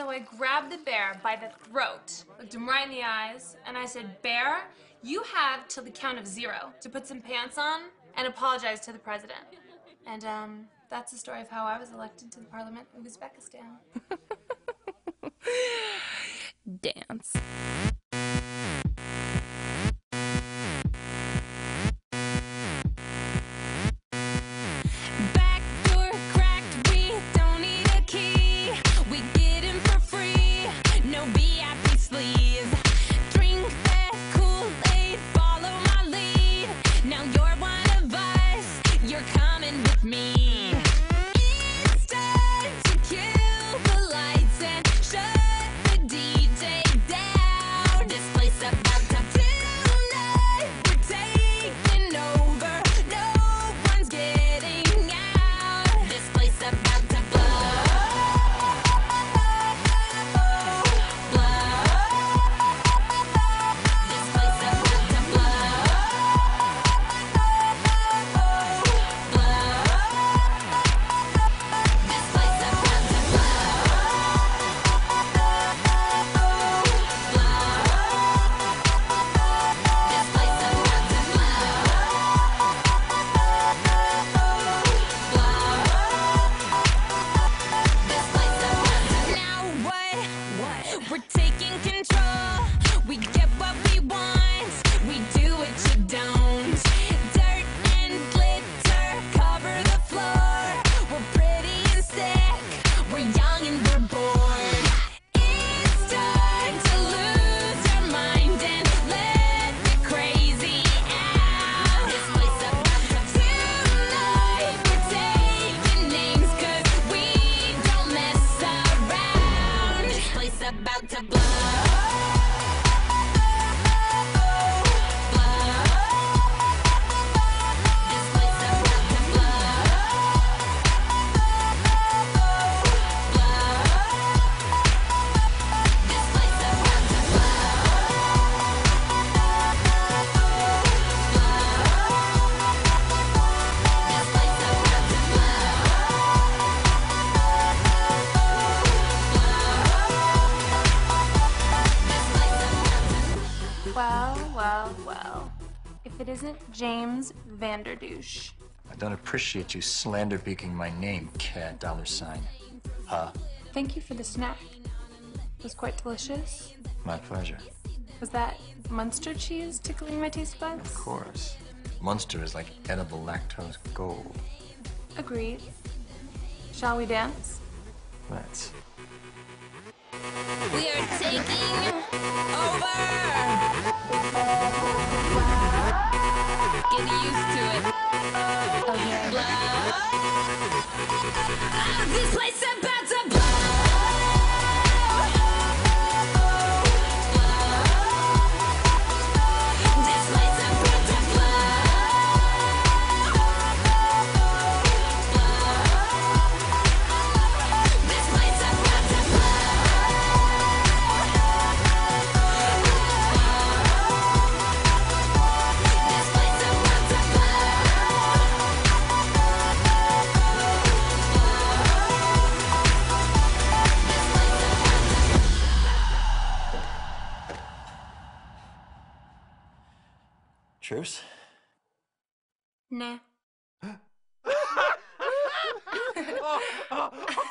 So I grabbed the bear by the throat, looked him right in the eyes, and I said, "Bear, you have till the count of 0 to put some pants on and apologize to the president." And that's the story of how I was elected to the parliament of Uzbekistan. Dance. Back door cracked, we don't need a key. We get in for free, no VIP sleeves. Drink that Kool-Aid, follow my lead. Now you're one of us, you're coming with me. It's time to kill the lights and shut the DJ down. This place about to tonight, we're taking over. No one's getting out. This place about to blow. This place about to blow. This place about to This place about to This place about to Now what? We're taking control. We get what we want. We do what you don't. Dirt and glitter cover the floor. We're pretty and sick. We're young and we're bored. It's time to lose your mind and let the crazy out. This place about to tonight. We're taking names 'cause we don't mess around. This place about to blow. This place about to blow. This place about to This place about to Well. If it isn't James Vanderdouche. I don't appreciate you slander-beaking my name, Cat $. Huh? Thank you for the snack. It was quite delicious. My pleasure. Was that Munster cheese tickling my taste buds? Of course. Munster is like edible lactose gold. Agreed. Shall we dance? Let's. We are taking over. Get used to it. This place about to blow. This place about to blow. This place about to This place about to Truce? Nah.